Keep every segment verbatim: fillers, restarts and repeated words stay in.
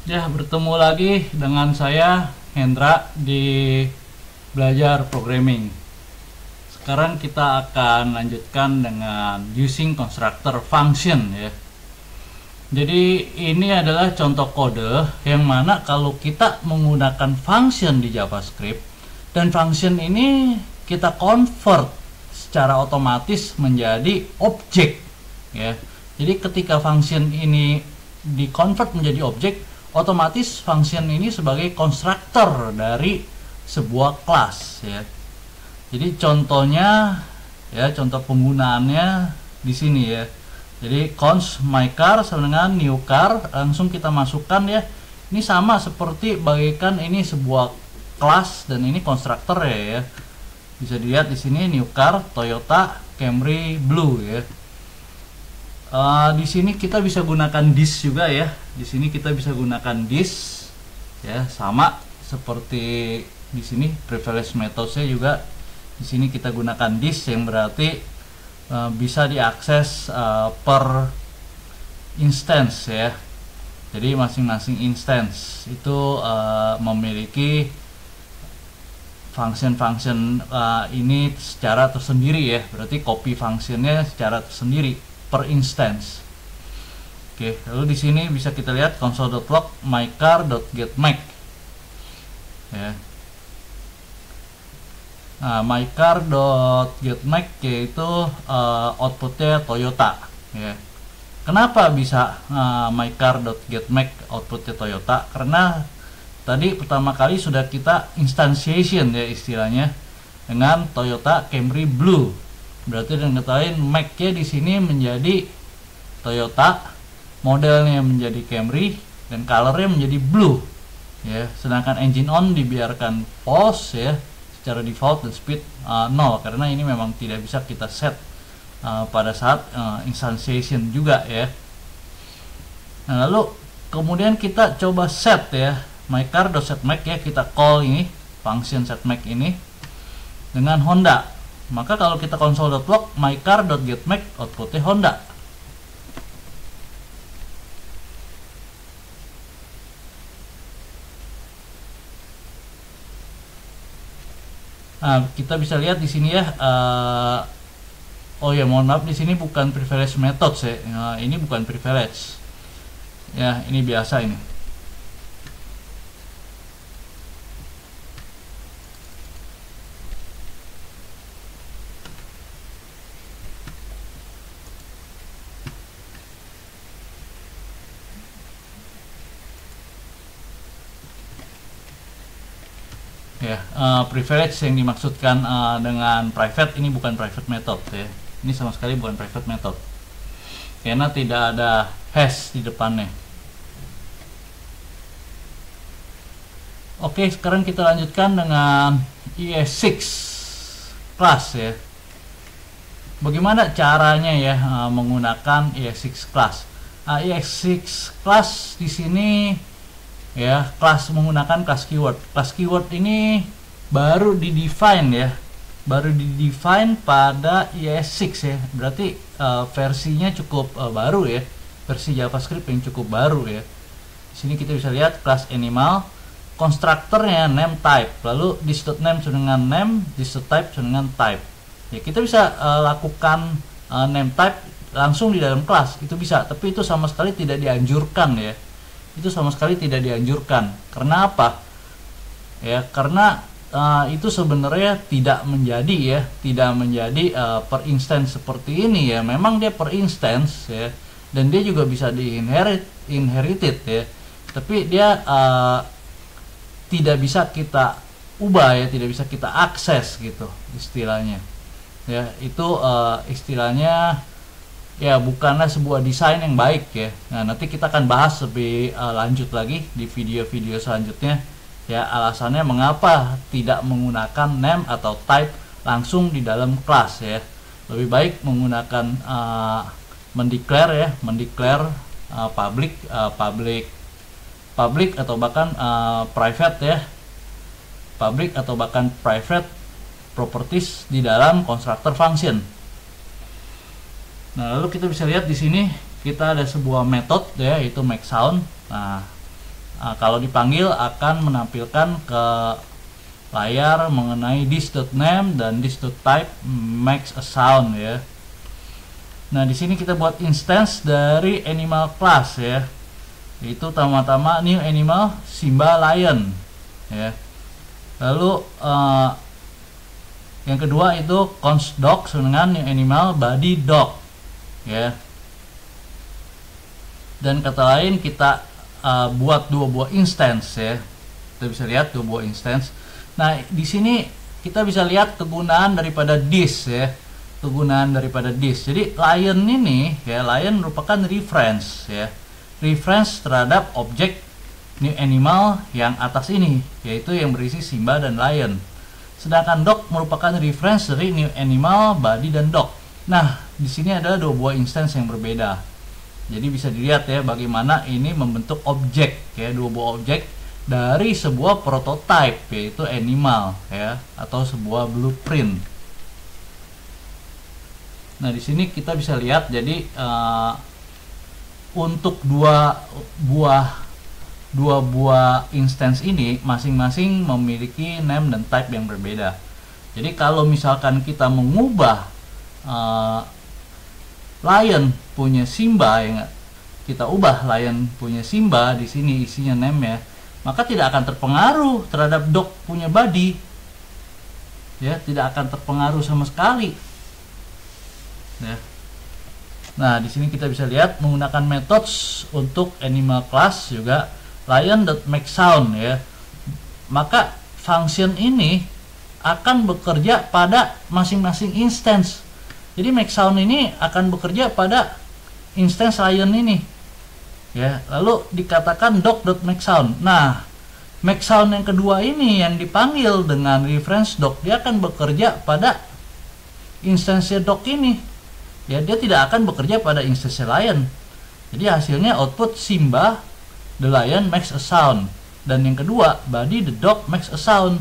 Ya, bertemu lagi dengan saya Hendra di Belajar Programming. Sekarang kita akan lanjutkan dengan using constructor function ya. Jadi ini adalah contoh kode yang mana kalau kita menggunakan function di JavaScript dan function ini kita convert secara otomatis menjadi objek ya. Jadi ketika function ini di convert menjadi objek, otomatis function ini sebagai constructor dari sebuah kelas ya. Jadi contohnya ya, contoh penggunaannya di sini ya. Jadi const my car sama dengan new car, langsung kita masukkan ya. Ini sama seperti bagaikan ini sebuah kelas dan ini constructor ya, ya. Bisa dilihat di sini new car Toyota Camry Blue ya. Uh, di sini kita bisa gunakan this juga ya. Di sini kita bisa gunakan this ya, sama seperti di sini privilege methodnya juga. Di sini kita gunakan this yang berarti uh, bisa diakses uh, per instance ya. Jadi masing-masing instance itu uh, memiliki function-function uh, ini secara tersendiri ya. Berarti copy functionnya secara tersendiri per instance. Oke, lalu di sini bisa kita lihat console.log mycar.getMake ya. Nah, mycar.getMake yaitu uh, outputnya Toyota ya. Kenapa bisa uh, mycar.getMake outputnya Toyota? Karena tadi pertama kali sudah kita instantiation ya istilahnya dengan Toyota Camry Blue. Berarti dengan kata lain make-nya di sini menjadi Toyota, modelnya menjadi Camry, dan colornya menjadi blue ya. Sedangkan engine on dibiarkan false ya secara default dan speed uh, nol, karena ini memang tidak bisa kita set uh, pada saat uh, instantiation juga ya. Nah, lalu kemudian kita coba set ya mycar.setMake ya, kita call ini function setMake ini dengan Honda. Maka kalau kita console.log mycar.getMake outputnya Honda. Nah, kita bisa lihat di sini ya. Uh, oh ya, mohon maaf, di sini bukan privilege method ya. Nah, ini bukan privilege. Ya, ini biasa ini. Ya, uh, privilege yang dimaksudkan uh, dengan private ini bukan private method ya. Ini sama sekali bukan private method. Karena tidak ada hash di depannya. Oke, sekarang kita lanjutkan dengan E S enam class ya. Bagaimana caranya ya uh, menggunakan E S enam class? Uh, E S enam class di sini ya, kelas menggunakan kelas keyword. Kelas keyword ini baru di define ya, baru di define pada E S enam ya. Berarti uh, versinya cukup uh, baru ya, versi JavaScript yang cukup baru ya. Di sini kita bisa lihat kelas animal, konstruktornya name type, lalu this.name sama dengan name, this.type sama dengan type. Ya, kita bisa uh, lakukan uh, name type langsung di dalam kelas, itu bisa, tapi itu sama sekali tidak dianjurkan ya. Itu sama sekali tidak dianjurkan. Karena apa? Ya, karena uh, itu sebenarnya tidak menjadi ya, tidak menjadi uh, per instance seperti ini ya. Memang dia per instance ya, dan dia juga bisa di inherit inherited ya. Tapi dia uh, tidak bisa kita ubah ya, tidak bisa kita akses gitu istilahnya. Ya, itu uh, istilahnya ya bukanlah sebuah desain yang baik ya. Nah, nanti kita akan bahas lebih uh, lanjut lagi di video-video selanjutnya ya, alasannya mengapa tidak menggunakan name atau type langsung di dalam kelas ya. Lebih baik menggunakan uh, mendeclare ya, mendeclare uh, public uh, public public atau bahkan uh, private ya. Public atau bahkan private properties di dalam constructor function. Nah, lalu kita bisa lihat di sini kita ada sebuah metode ya, yaitu make sound. Nah, Nah, kalau dipanggil akan menampilkan ke layar mengenai this.name dan this.type makes a sound ya. Nah, di sini kita buat instance dari animal class ya. Yaitu pertama-tama new animal Simba Lion ya. Lalu uh, yang kedua itu const dog dengan new animal body dog ya. Dan kata lain kita uh, buat dua buah instance ya. Kita bisa lihat dua buah instance. Nah, di sini kita bisa lihat kegunaan daripada this ya, kegunaan daripada this. Jadi lion ini ya, lion merupakan reference ya, reference terhadap objek new animal yang atas ini, yaitu yang berisi Simba dan lion. Sedangkan dog merupakan reference dari new animal body dan dog. Nah, di sini adalah dua buah instance yang berbeda. Jadi bisa dilihat ya bagaimana ini membentuk objek ya, dua buah objek dari sebuah prototype yaitu animal ya, atau sebuah blueprint. Nah, di sini kita bisa lihat jadi uh, untuk dua buah dua buah instance ini masing-masing memiliki name dan type yang berbeda. Jadi kalau misalkan kita mengubah uh, lion punya Simba ya, kita ubah lion punya Simba, di sini isinya name ya, maka tidak akan terpengaruh terhadap dog punya body ya, tidak akan terpengaruh sama sekali ya. Nah, di sini kita bisa lihat menggunakan methods untuk animal class juga lion.makeSound ya, maka function ini akan bekerja pada masing-masing instance. Jadi makeSound ini akan bekerja pada instance lion ini ya, lalu dikatakan dog.makeSound. Nah, makeSound yang kedua ini yang dipanggil dengan reference dog, dia akan bekerja pada instance dog ini ya, dia tidak akan bekerja pada instance lion. Jadi hasilnya output Simba the lion makes a sound, dan yang kedua body the dog makes a sound.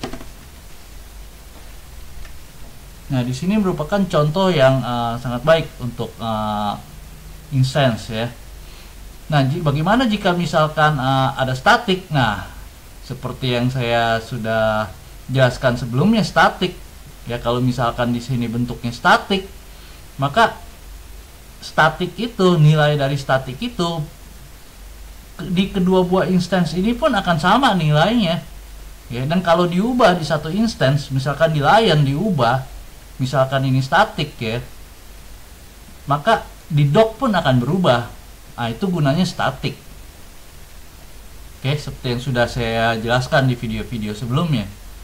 Nah, di sini merupakan contoh yang uh, sangat baik untuk uh, instance ya. Nah, bagaimana jika misalkan uh, ada static? Nah, seperti yang saya sudah jelaskan sebelumnya, static ya, kalau misalkan di sini bentuknya static, maka static itu, nilai dari static itu di kedua buah instance ini pun akan sama nilainya ya. Dan kalau diubah di satu instance, misalkan di lion diubah, misalkan ini static ya, maka di dog pun akan berubah. Nah, itu gunanya static. Oke, seperti yang sudah saya jelaskan di video-video sebelumnya.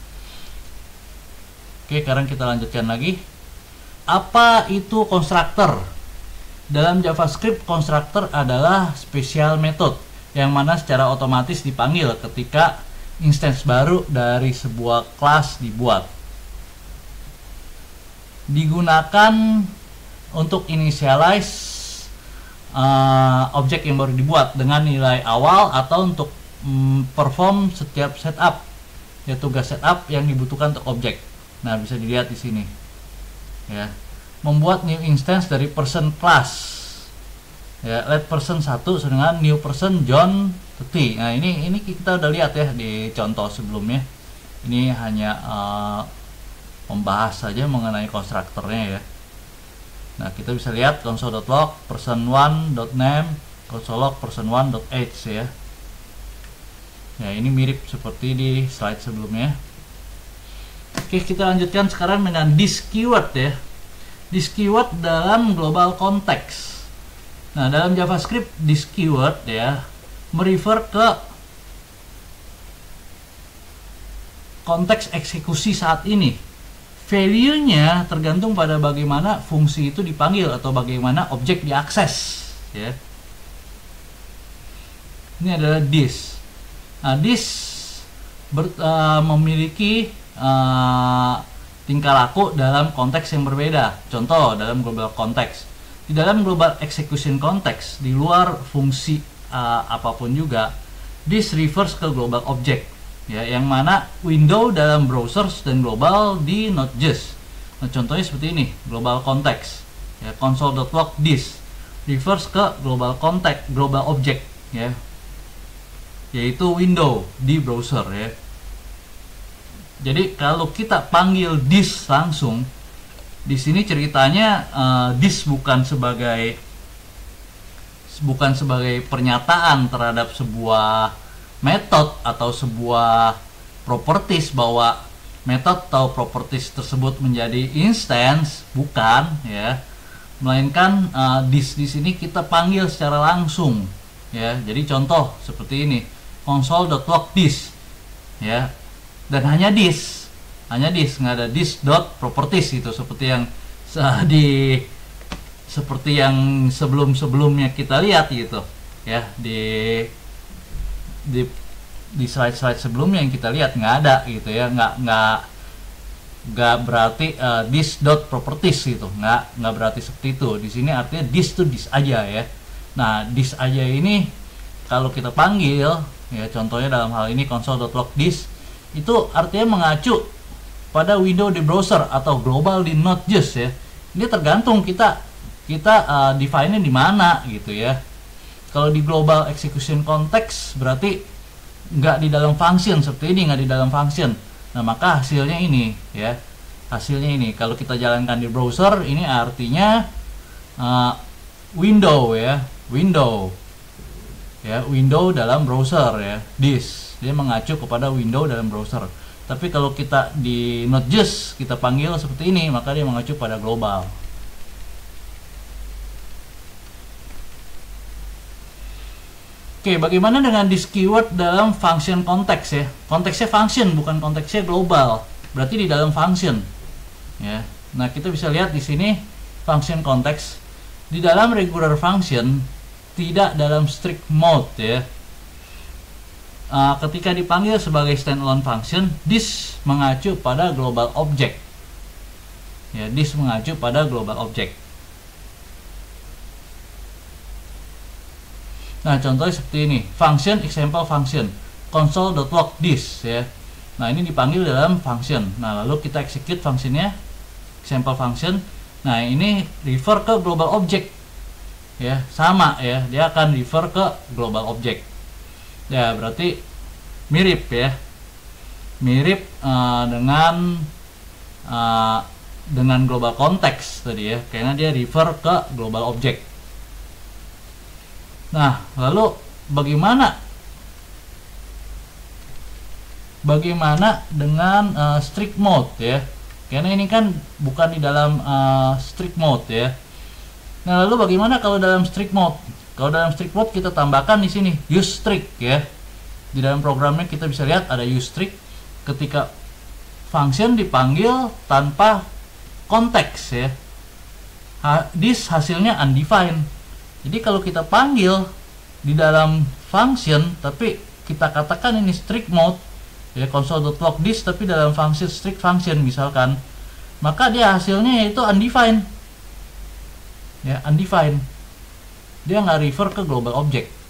Oke, sekarang kita lanjutkan lagi. Apa itu constructor? Dalam JavaScript, constructor adalah special method yang mana secara otomatis dipanggil ketika instance baru dari sebuah kelas dibuat. Digunakan untuk initialize uh, objek yang baru dibuat dengan nilai awal, atau untuk um, perform setiap setup ya, tugas setup yang dibutuhkan untuk objek. Nah, bisa dilihat di sini ya. Membuat new instance dari person class ya, let person satu dengan new person John Tuti. Nah, ini ini kita udah lihat ya di contoh sebelumnya. Ini hanya uh, membahas saja mengenai konstruktornya ya. Nah, kita bisa lihat console.log person one.name, console.log person one.age ya. Ya, ini mirip seperti di slide sebelumnya. Oke, kita lanjutkan sekarang dengan this keyword ya. This keyword dalam global context. Nah, dalam JavaScript this keyword ya merefer ke konteks eksekusi saat ini. Value-nya tergantung pada bagaimana fungsi itu dipanggil atau bagaimana objek diakses ya. Ini adalah this. Nah, this ber, uh, memiliki uh, tingkah laku dalam konteks yang berbeda. Contoh dalam global context. Di dalam global execution context, di luar fungsi uh, apapun juga, this refers ke global object ya, yang mana window dalam browsers dan global di Node.js. Nah, contohnya seperti ini, global context ya, console.log this refers ke global context, global object ya. yaitu window di browser ya. Jadi kalau kita panggil this langsung, di sini ceritanya uh, this bukan sebagai bukan sebagai pernyataan terhadap sebuah metode atau sebuah properties bahwa metode atau properties tersebut menjadi instance, bukan ya. Melainkan uh, this di sini kita panggil secara langsung ya. Jadi contoh seperti ini, console.log this ya. Dan hanya this, hanya this, nggak ada this dot properties itu seperti yang di seperti yang sebelum-sebelumnya kita lihat gitu ya, di di di slide-slide sebelumnya yang kita lihat nggak ada gitu ya, nggak nggak nggak berarti uh, this dot properties gitu, nggak nggak berarti seperti itu. Di sini artinya this to this aja ya. Nah, this aja ini kalau kita panggil ya, contohnya dalam hal ini console.log this, itu artinya mengacu pada window di browser atau global di Node.js ya. Ini tergantung kita kita uh, define-nya di mana gitu ya. Kalau di global execution context berarti nggak di dalam function seperti ini, nggak di dalam function. Nah, maka hasilnya ini ya, hasilnya ini kalau kita jalankan di browser ini artinya uh, window ya, window ya, window dalam browser ya, this dia mengacu kepada window dalam browser. Tapi kalau kita di Node.js kita panggil seperti ini, maka dia mengacu pada global. Oke, bagaimana dengan this keyword dalam function konteks ya? Konteksnya function, bukan konteksnya global. Berarti di dalam function. Ya. Nah, kita bisa lihat di sini function konteks di dalam regular function, tidak dalam strict mode ya. Uh, ketika dipanggil sebagai standalone function, this mengacu pada global object. Ya, this mengacu pada global object. Nah, contohnya seperti ini, function example function console.log this ya. Nah, ini dipanggil dalam function. Nah, lalu kita execute functionnya example function. Nah, ini refer ke global object ya, sama ya, dia akan refer ke global object ya. Berarti mirip ya, mirip uh, dengan uh, dengan global context tadi ya, karena dia refer ke global object. Nah, lalu bagaimana bagaimana dengan uh, strict mode ya? Karena ini kan bukan di dalam uh, strict mode ya. Nah, lalu bagaimana kalau dalam strict mode? Kalau dalam strict mode kita tambahkan di sini use strict ya. Di dalam programnya kita bisa lihat ada use strict ketika function dipanggil tanpa konteks ya. Ha, this hasilnya undefined. Jadi kalau kita panggil di dalam function tapi kita katakan ini strict mode ya, console.log this tapi dalam function strict function misalkan, maka dia hasilnya yaitu undefined ya, undefined. Dia nggak refer ke global object.